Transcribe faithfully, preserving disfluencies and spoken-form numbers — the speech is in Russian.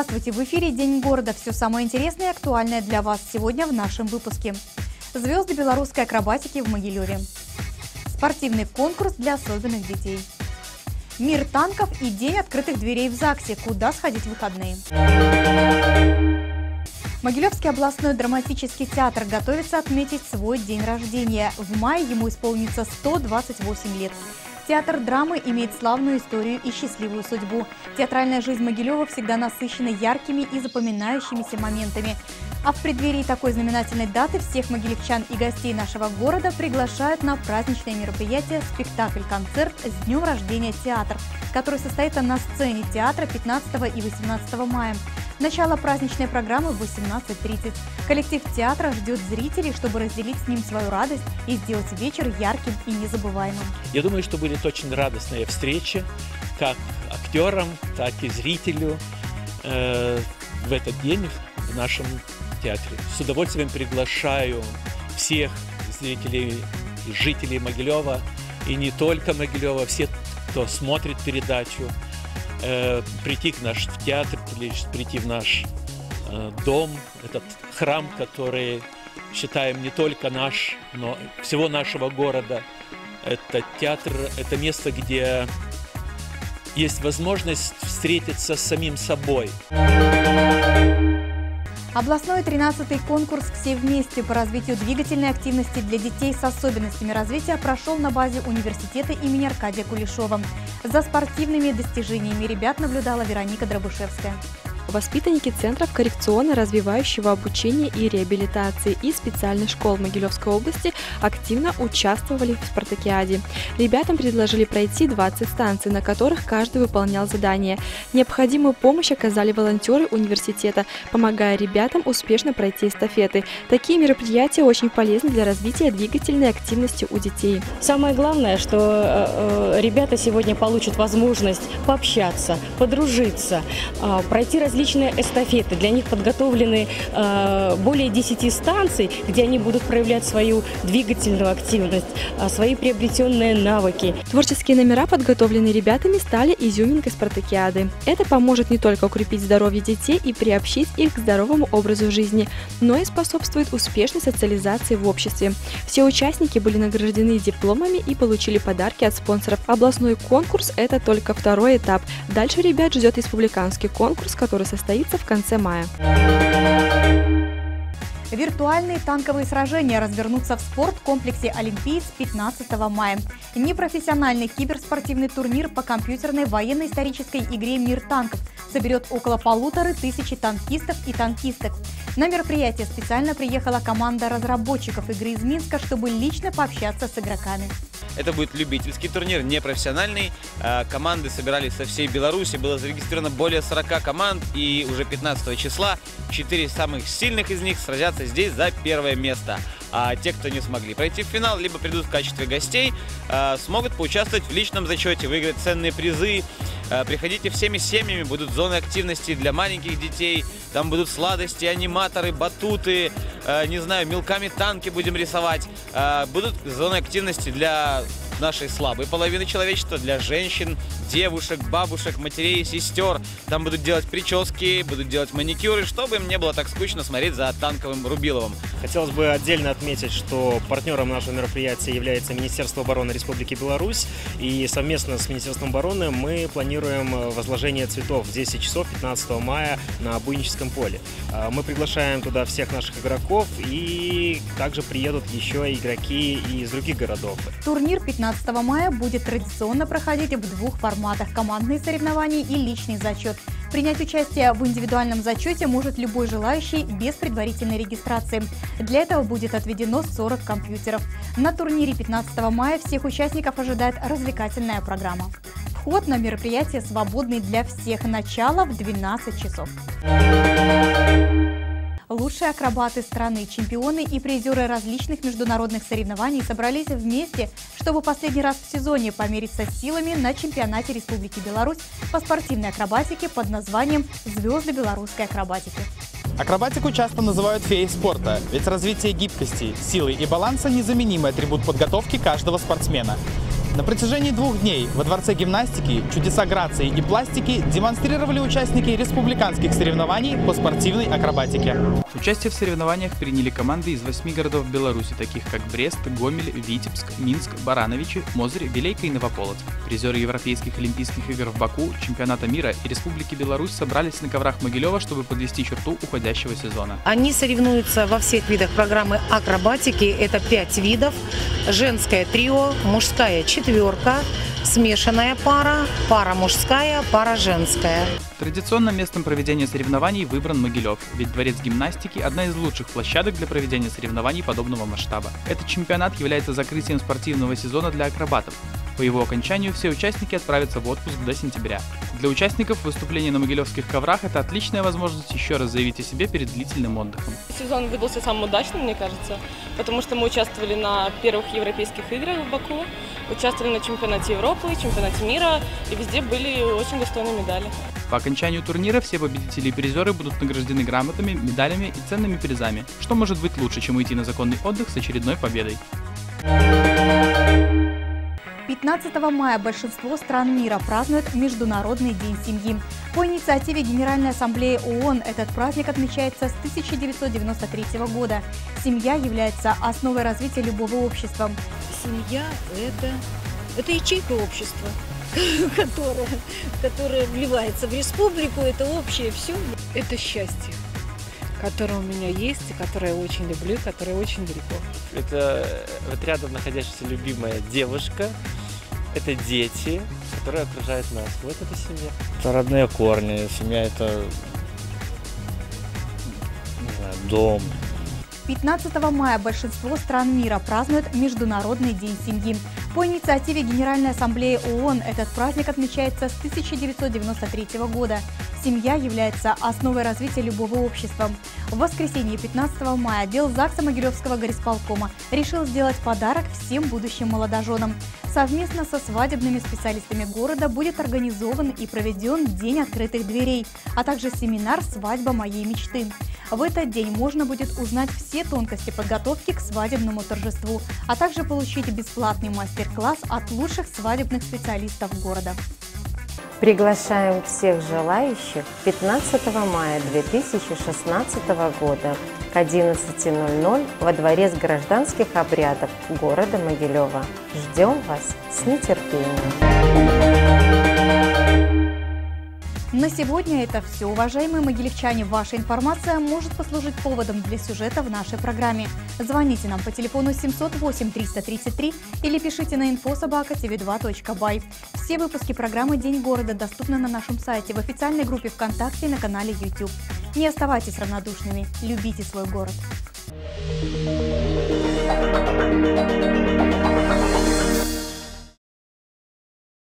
Здравствуйте! В эфире День города. Все самое интересное и актуальное для вас сегодня в нашем выпуске. Звезды белорусской акробатики в Могилеве. Спортивный конкурс для особенных детей. Мир танков и день открытых дверей в ЗАГСе. Куда сходить в выходные? Могилевский областной драматический театр готовится отметить свой день рождения. В мае ему исполнится сто двадцать восемь лет. Театр драмы имеет славную историю и счастливую судьбу. Театральная жизнь Могилева всегда насыщена яркими и запоминающимися моментами. А в преддверии такой знаменательной даты всех могилевчан и гостей нашего города приглашают на праздничное мероприятие «Спектакль-концерт с днем рождения театр», который состоится на сцене театра пятнадцатого и восемнадцатого мая. Начало праздничной программы в восемнадцать тридцать. Коллектив театра ждет зрителей, чтобы разделить с ним свою радость и сделать вечер ярким и незабываемым. Я думаю, что будет очень радостная встреча как актерам, так и зрителю э, в этот день в нашем театре. С удовольствием приглашаю всех зрителей, жителей Могилева и не только Могилева, все, кто смотрит передачу, э, прийти к наш в театр, прийти в наш э, дом, этот храм, который считаем не только наш, но всего нашего города. Это театр, это место, где есть возможность встретиться с самим собой. Областной тринадцатый конкурс «Все вместе» по развитию двигательной активности для детей с особенностями развития прошел на базе университета имени Аркадия Кулешова. За спортивными достижениями ребят наблюдала Вероника Дробышевская. Воспитанники центров коррекционно-развивающего обучения и реабилитации и специальных школ Могилевской области активно участвовали в спартакиаде. Ребятам предложили пройти двадцать станций, на которых каждый выполнял задание. Необходимую помощь оказали волонтеры университета, помогая ребятам успешно пройти эстафеты. Такие мероприятия очень полезны для развития двигательной активности у детей. Самое главное, что э, ребята сегодня получат возможность пообщаться, подружиться, э, пройти различные эстафеты. Для них подготовлены э, более десяти станций, где они будут проявлять свою двигательную активность, э, свои приобретенные навыки. Творческие номера, подготовленные ребятами, стали изюминкой спартакиады. Это поможет не только укрепить здоровье детей и приобщить их к здоровому образу жизни, но и способствует успешной социализации в обществе. Все участники были награждены дипломами и получили подарки от спонсоров. Областной конкурс – это только второй этап. Дальше ребят ждет республиканский конкурс, который состоится в конце мая. Виртуальные танковые сражения развернутся в спорткомплексе «Олимпиец» пятнадцатого мая. Непрофессиональный киберспортивный турнир по компьютерной военно-исторической игре «Мир танков» соберет около полутора тысячи танкистов и танкисток. На мероприятие специально приехала команда разработчиков игры из Минска, чтобы лично пообщаться с игроками. Это будет любительский турнир, не профессиональный. Команды собирались со всей Беларуси, было зарегистрировано более сорока команд, и уже пятнадцатого числа четыре самых сильных из них сразятся здесь за первое место. А те, кто не смогли пройти в финал, либо придут в качестве гостей, смогут поучаствовать в личном зачете, выиграть ценные призы. Приходите всеми семьями, будут зоны активности для маленьких детей, там будут сладости, аниматоры, батуты, не знаю, мелками танки будем рисовать. Будут зоны активности для нашей слабой половины человечества, для женщин, девушек, бабушек, матерей, сестер. Там будут делать прически, будут делать маникюры, чтобы им не было так скучно смотреть за танковым Рубиловым. Хотелось бы отдельно отметить, что партнером нашего мероприятия является Министерство обороны Республики Беларусь. И совместно с Министерством обороны мы планируем возложение цветов в десять часов пятнадцатого мая на Буйническом поле. Мы приглашаем туда всех наших игроков, и также приедут еще игроки из других городов. Турнир пятнадцатого мая будет традиционно проходить в двух форматах – командные соревнования и личный зачет. Принять участие в индивидуальном зачете может любой желающий без предварительной регистрации. Для этого будет отведено сорок компьютеров. На турнире пятнадцатого мая всех участников ожидает развлекательная программа. Вход на мероприятие свободный для всех. Начало в двенадцать часов. Лучшие акробаты страны, чемпионы и призеры различных международных соревнований собрались вместе, чтобы последний раз в сезоне помериться силами на чемпионате Республики Беларусь по спортивной акробатике под названием «Звезды белорусской акробатики». Акробатику часто называют феей спорта, ведь развитие гибкости, силы и баланса – незаменимый атрибут подготовки каждого спортсмена. На протяжении двух дней во Дворце гимнастики чудеса грации и пластики демонстрировали участники республиканских соревнований по спортивной акробатике. Участие в соревнованиях приняли команды из восьми городов Беларуси, таких как Брест, Гомель, Витебск, Минск, Барановичи, Мозырь, Вилейка и Новополоцк. Призеры Европейских Олимпийских игр в Баку, Чемпионата мира и Республики Беларусь собрались на коврах Могилева, чтобы подвести черту уходящего сезона. Они соревнуются во всех видах программы акробатики. Это пять видов. Женское трио, мужская четверка, смешанная пара, пара мужская, пара женская. Традиционным местом проведения соревнований выбран Могилев, ведь Дворец гимнастики – одна из лучших площадок для проведения соревнований подобного масштаба. Этот чемпионат является закрытием спортивного сезона для акробатов. По его окончанию все участники отправятся в отпуск до сентября. Для участников выступление на могилевских коврах – это отличная возможность еще раз заявить о себе перед длительным отдыхом. Сезон выдался самым удачным, мне кажется, потому что мы участвовали на первых европейских играх в Баку, участвовали на чемпионате Европы, чемпионате мира, и везде были очень достойные медали. По окончанию турнира все победители и призеры будут награждены грамотами, медалями и ценными призами. Что может быть лучше, чем уйти на законный отдых с очередной победой? пятнадцатого мая большинство стран мира празднуют Международный день семьи. По инициативе Генеральной Ассамблеи ООН этот праздник отмечается с тысяча девятьсот девяносто третьего года. Семья является основой развития любого общества. Семья – это, это ячейка общества, которая, которая вливается в республику, это общее все. Это счастье, которое у меня есть, и которое я очень люблю, которое очень далеко. Это вот рядом находящаяся любимая девушка, это дети, которые окружают нас. Вот это семья. Это родные корни, семья – это, не знаю, дом. пятнадцатого мая большинство стран мира празднуют Международный день семьи. По инициативе Генеральной Ассамблеи ООН этот праздник отмечается с тысяча девятьсот девяносто третьего года. Семья является основой развития любого общества. В воскресенье пятнадцатого мая отдел ЗАГСа Могилевского горисполкома решил сделать подарок всем будущим молодоженам. Совместно со свадебными специалистами города будет организован и проведен День открытых дверей, а также семинар «Свадьба моей мечты». В этот день можно будет узнать все тонкости подготовки к свадебному торжеству, а также получить бесплатный мастер-класс от лучших свадебных специалистов города. Приглашаем всех желающих пятнадцатого мая две тысячи шестнадцатого года к одиннадцати ноль-ноль во Дворец гражданских обрядов города Могилева. Ждем вас с нетерпением. На сегодня это все. Уважаемые могилевчане, ваша информация может послужить поводом для сюжета в нашей программе. Звоните нам по телефону семьсот восемь триста тридцать три или пишите на инфо собака ти ви два точка бай. Все выпуски программы «День города» доступны на нашем сайте, в официальной группе ВКонтакте и на канале YouTube. Не оставайтесь равнодушными, любите свой город.